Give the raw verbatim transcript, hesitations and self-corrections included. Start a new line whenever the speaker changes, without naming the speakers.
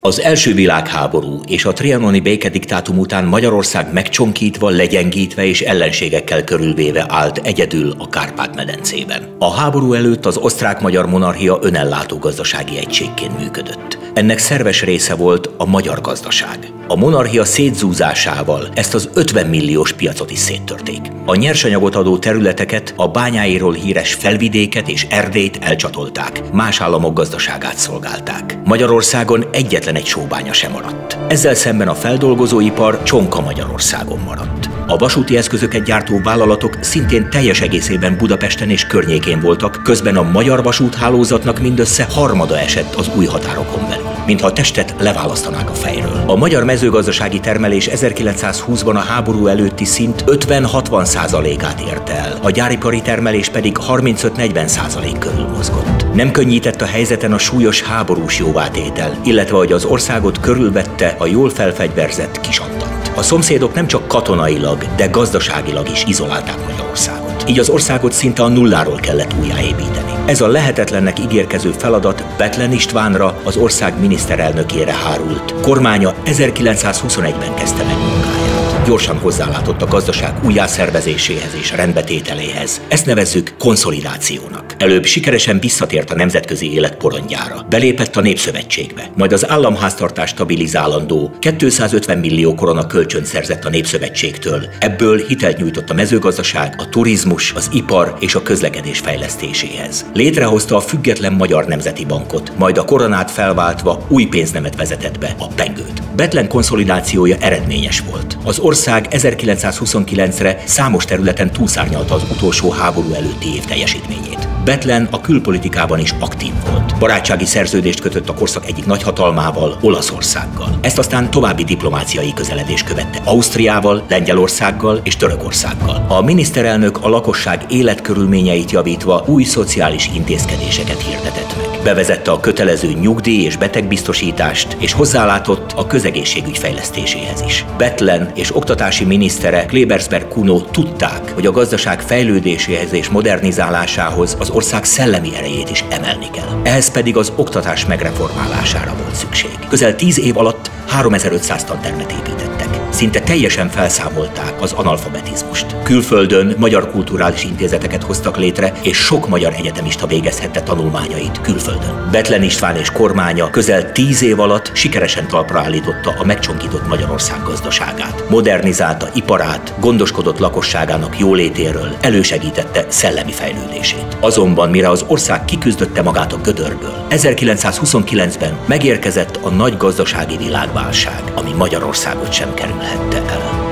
Az első világháború és a trianoni békediktátum után Magyarország megcsonkítva, legyengítve és ellenségekkel körülvéve állt egyedül a Kárpát-medencében. A háború előtt az osztrák-magyar monarchia önellátó gazdasági egységként működött. Ennek szerves része volt a magyar gazdaság. A monarchia szétzúzásával ezt az ötven milliós piacot is széttörték. A nyersanyagot adó területeket, a bányáiról híres Felvidéket és Erdélyt elcsatolták, más államok gazdaságát szolgálták. Magyarországon egyetlen egy sóbánya sem maradt. Ezzel szemben a feldolgozóipar csonka Magyarországon maradt. A vasúti eszközöket gyártó vállalatok szintén teljes egészében Budapesten és környékén voltak, közben a magyar vasúthálózatnak mindössze harmada esett az új határokon belül, mintha a testet leválasztanák a fejről. A magyar mezőgazdasági termelés ezerkilencszázhúszban a háború előtti szint ötven-hatvan százalékát érte el, a gyáripari termelés pedig harmincöt-negyven százalék körül mozgott. Nem könnyített a helyzeten a súlyos háborús jóvátétel, illetve hogy az országot körülvette a jól felfegyverzett kisattant. A szomszédok nem csak katonailag, de gazdaságilag is izolálták Magyarországot. Így az országot szinte a nulláról kellett újjáépíteni. Ez a lehetetlennek ígérkező feladat Bethlen Istvánra, az ország miniszterelnökére hárult. Kormánya ezerkilencszázhuszonegyben kezdte meg munkáját. Gyorsan hozzálátott a gazdaság újjászervezéséhez és rendbetételéhez. Ezt nevezzük konszolidációnak. Előbb sikeresen visszatért a nemzetközi élet porondjára. Belépett a Népszövetségbe, majd az államháztartás stabilizálandó kétszázötven millió korona kölcsönt szerzett a Népszövetségtől. Ebből hitelt nyújtott a mezőgazdaság, a turizmus, az ipar és a közlekedés fejlesztéséhez. Létrehozta a Független Magyar Nemzeti Bankot, majd a koronát felváltva új pénznemet vezetett be, a pengőt. Bethlen konszolidációja eredményes volt. Az ország ezerkilencszázhuszonkilencre számos területen túlszárnyalta az utolsó háború előtti év teljesítményét. Bethlen a külpolitikában is aktív volt. Barátsági szerződést kötött a korszak egyik nagyhatalmával, Olaszországgal. Ezt aztán további diplomáciai közeledés követte Ausztriával, Lengyelországgal és Törökországgal. A miniszterelnök a lakosság életkörülményeit javítva új szociális intézkedéseket hirdetett meg. Bevezette a kötelező nyugdíj- és betegbiztosítást, és hozzálátott a közegészségügy fejlesztéséhez is. Bethlen és oktatási minisztere Klebersberg Kuno tudták, hogy a gazdaság fejlődéséhez és modernizálásához az ország szellemi erejét is emelni kell. Ehhez pedig az oktatás megreformálására volt szükség. Közel tíz év alatt háromezer-ötszáz tantermet építettek. Szinte teljesen felszámolták az analfabetizmust. Külföldön magyar kulturális intézeteket hoztak létre, és sok magyar egyetemista végezhette tanulmányait külföldön. Bethlen István és kormánya közel tíz év alatt sikeresen talpra állította a megcsonkított Magyarország gazdaságát. Modernizálta iparát, gondoskodott lakosságának jólétéről, elősegítette szellemi fejlődését. Azonban mire az ország kiküzdötte magát a gödörből, ezerkilencszázhuszonkilencben megérkezett a nagy gazdasági világválság, ami Magyarországot sem kerülhette el.